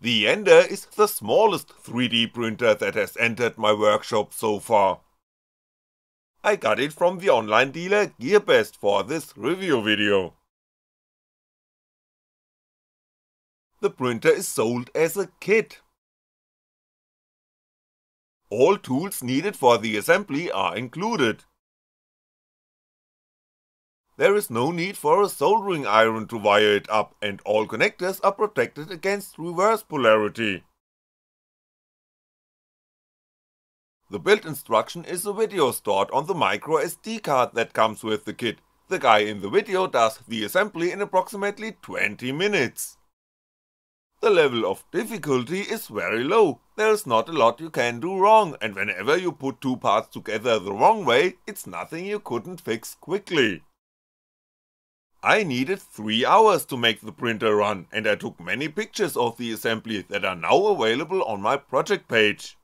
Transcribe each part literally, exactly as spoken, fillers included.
The Ender is the smallest three D printer that has entered my workshop so far. I got it from the online dealer GearBest for this review video. The printer is sold as a kit. All tools needed for the assembly are included. There is no need for a soldering iron to wire it up, and all connectors are protected against reverse polarity. The build instruction is a video stored on the micro S D card that comes with the kit. The guy in the video does the assembly in approximately twenty minutes. The level of difficulty is very low, there is not a lot you can do wrong, and whenever you put two parts together the wrong way, it's nothing you couldn't fix quickly. I needed three hours to make the printer run, and I took many pictures of the assembly that are now available on my project page.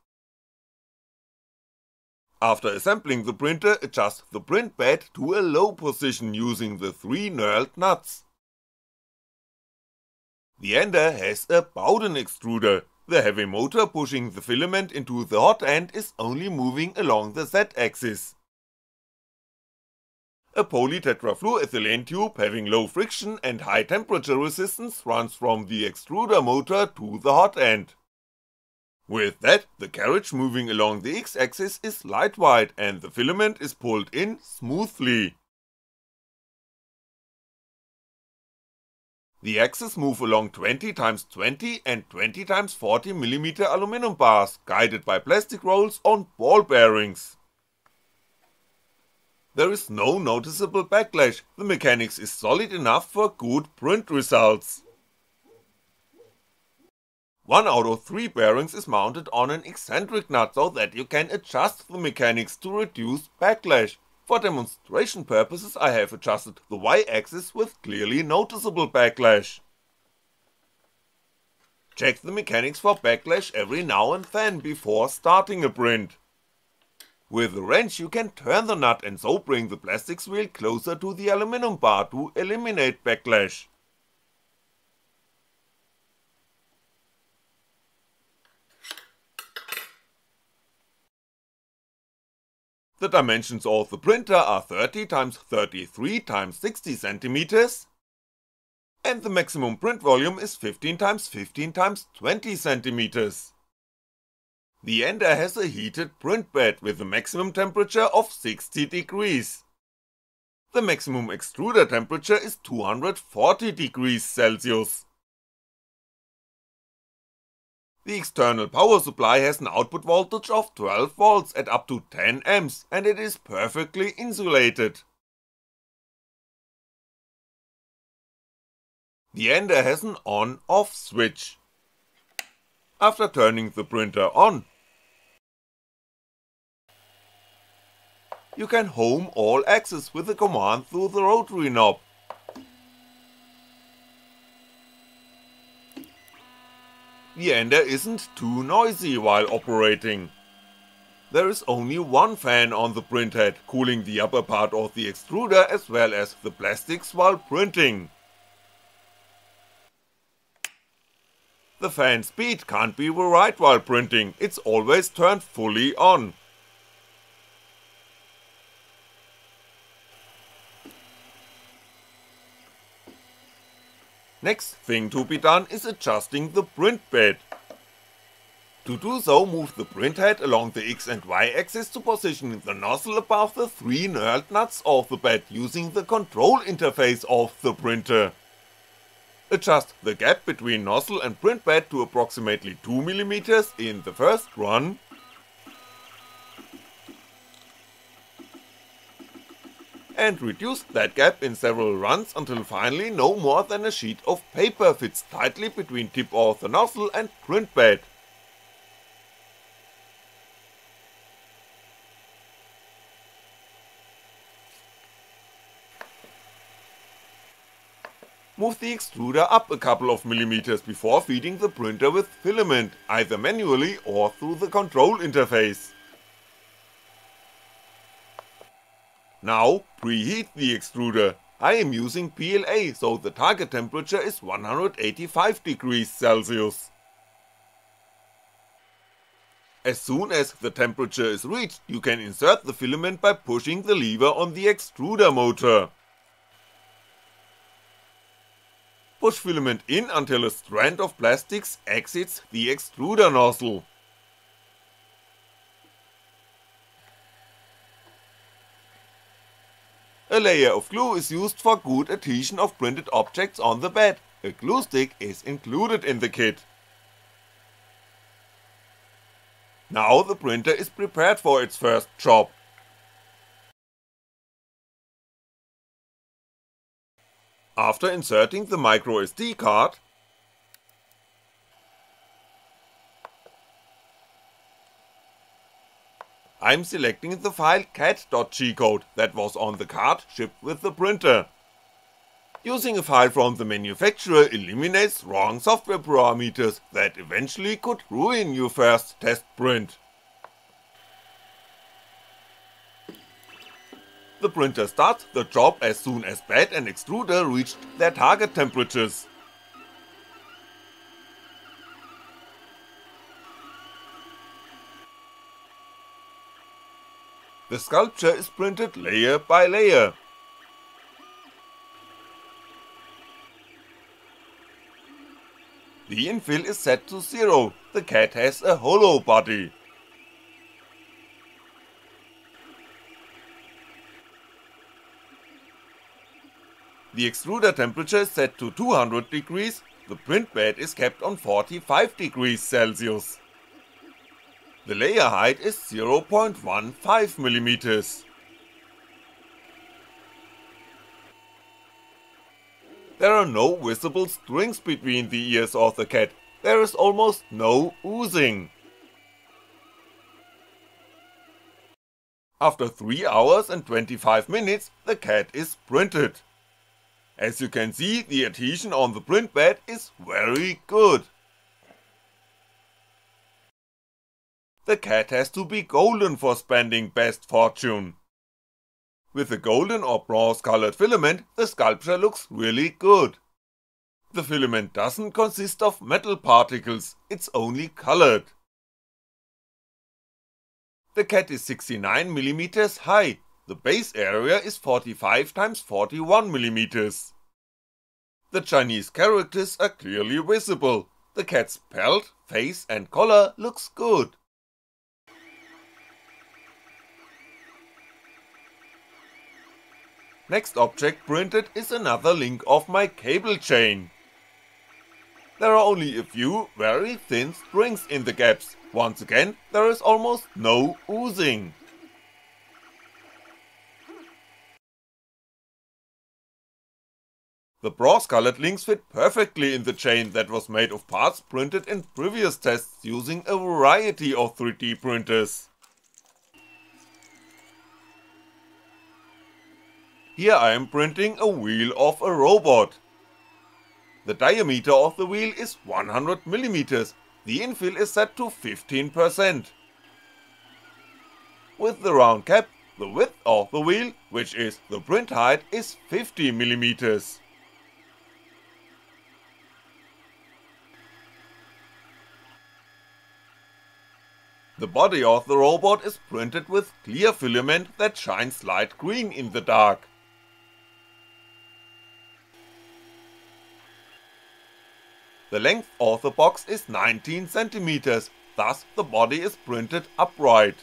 After assembling the printer, adjust the print bed to a low position using the three knurled nuts. The Ender has a Bowden extruder. The heavy motor pushing the filament into the hot end is only moving along the Z-axis. A polytetrafluoroethylene tube having low friction and high temperature resistance runs from the extruder motor to the hot end. With that, the carriage moving along the X-axis is light wide and the filament is pulled in smoothly. The axes move along twenty by twenty and twenty by forty millimeter aluminum bars, guided by plastic rolls on ball bearings. There is no noticeable backlash, the mechanics is solid enough for good print results. One out of three bearings is mounted on an eccentric nut so that you can adjust the mechanics to reduce backlash. For demonstration purposes I have adjusted the Y-axis with clearly noticeable backlash. Check the mechanics for backlash every now and then before starting a print. With a wrench you can turn the nut and so bring the plastics wheel closer to the aluminum bar to eliminate backlash. The dimensions of the printer are thirty by thirty-three by sixty centimeters, and the maximum print volume is fifteen by fifteen by twenty centimeters. The Ender has a heated print bed with a maximum temperature of sixty degrees. The maximum extruder temperature is two hundred forty degrees Celsius. The external power supply has an output voltage of twelve volts at up to ten amps, and it is perfectly insulated. The Ender has an on-off switch. After turning the printer on, you can home all axes with a command through the rotary knob. The Ender isn't too noisy while operating. There is only one fan on the printhead, cooling the upper part of the extruder as well as the plastics while printing. The fan speed can't be varied while printing, it's always turned fully on. Next thing to be done is adjusting the print bed. To do so, move the printhead along the X and Y axis to position the nozzle above the three knurled nuts of the bed using the control interface of the printer. Adjust the gap between nozzle and print bed to approximately two millimeters in the first run, and reduce that gap in several runs until finally no more than a sheet of paper fits tightly between tip of the nozzle and print bed. Move the extruder up a couple of millimeters before feeding the printer with filament, either manually or through the control interface. Now preheat the extruder. I am using P L A, so the target temperature is one hundred eighty-five degrees Celsius. As soon as the temperature is reached, you can insert the filament by pushing the lever on the extruder motor. Push filament in until a strand of plastics exits the extruder nozzle. A layer of glue is used for good adhesion of printed objects on the bed. A glue stick is included in the kit. Now the printer is prepared for its first job. After inserting the microSD card, I'm selecting the file cat.g-code that was on the card shipped with the printer. Using a file from the manufacturer eliminates wrong software parameters that eventually could ruin your first test print. The printer starts the job as soon as bed and extruder reached their target temperatures. The sculpture is printed layer by layer. The infill is set to zero, the cat has a hollow body. The extruder temperature is set to two hundred degrees, the print bed is kept on forty-five degrees Celsius. The layer height is zero point one five millimeters. There are no visible strings between the ears of the cat, there is almost no oozing. After three hours and twenty-five minutes, the cat is printed. As you can see, the adhesion on the print bed is very good. The cat has to be golden for spending best fortune. With a golden or bronze colored filament, the sculpture looks really good. The filament doesn't consist of metal particles, it's only colored. The cat is sixty-nine millimeters high, the base area is forty-five by forty-one millimeters. The Chinese characters are clearly visible, the cat's pelt, face and collar looks good. Next object printed is another link of my cable chain. There are only a few very thin strings in the gaps, once again there is almost no oozing. The bronze colored links fit perfectly in the chain that was made of parts printed in previous tests using a variety of three D printers. Here I am printing a wheel of a robot. The diameter of the wheel is one hundred millimeters, the infill is set to fifteen percent. With the round cap, the width of the wheel, which is the print height, is fifty millimeters. The body of the robot is printed with clear filament that shines light green in the dark. The length of the box is nineteen centimeters, thus the body is printed upright.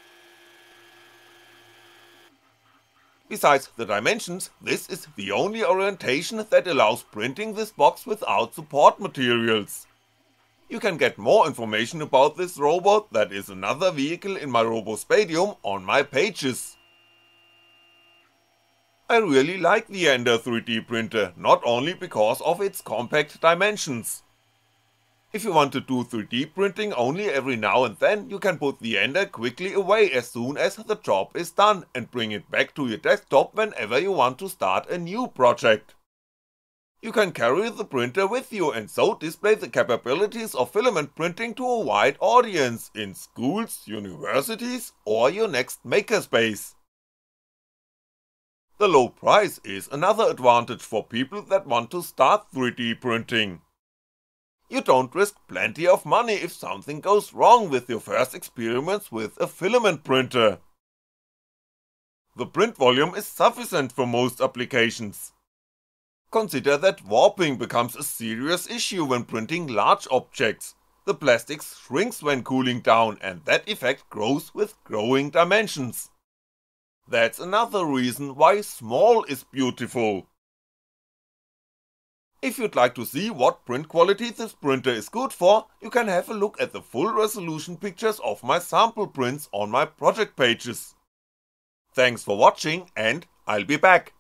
Besides the dimensions, this is the only orientation that allows printing this box without support materials. You can get more information about this robot, that is another vehicle in my RoboSpatium, on my pages. I really like the Ender three D printer, not only because of its compact dimensions. If you want to do three D printing only every now and then, you can put the Ender quickly away as soon as the job is done and bring it back to your desktop whenever you want to start a new project. You can carry the printer with you and so display the capabilities of filament printing to a wide audience in schools, universities or your next makerspace. The low price is another advantage for people that want to start three D printing. You don't risk plenty of money if something goes wrong with your first experiments with a filament printer. The print volume is sufficient for most applications. Consider that warping becomes a serious issue when printing large objects. The plastic shrinks when cooling down, and that effect grows with growing dimensions. That's another reason why small is beautiful. If you'd like to see what print quality this printer is good for, you can have a look at the full resolution pictures of my sample prints on my project pages. Thanks for watching, and I'll be back.